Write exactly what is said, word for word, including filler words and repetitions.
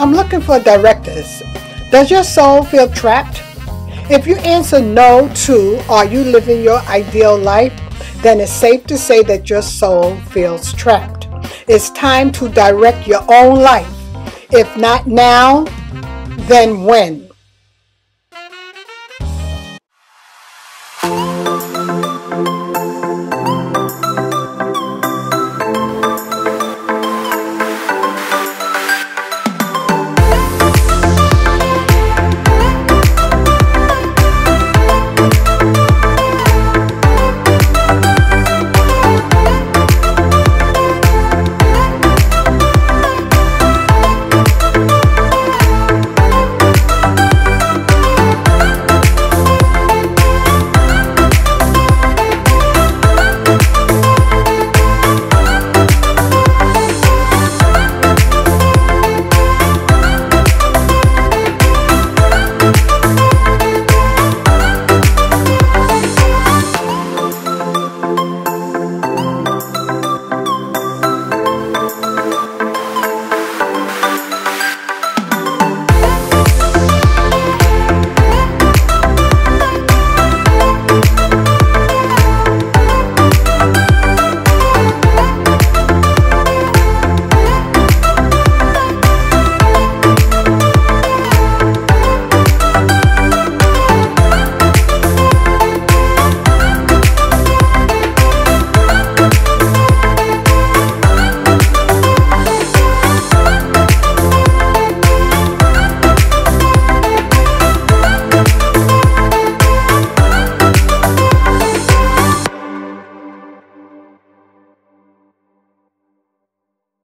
I'm looking for directors. Does your soul feel trapped? If you answer no to, are you living your ideal life? Then it's safe to say that your soul feels trapped. It's time to direct your own life. If not now, then when?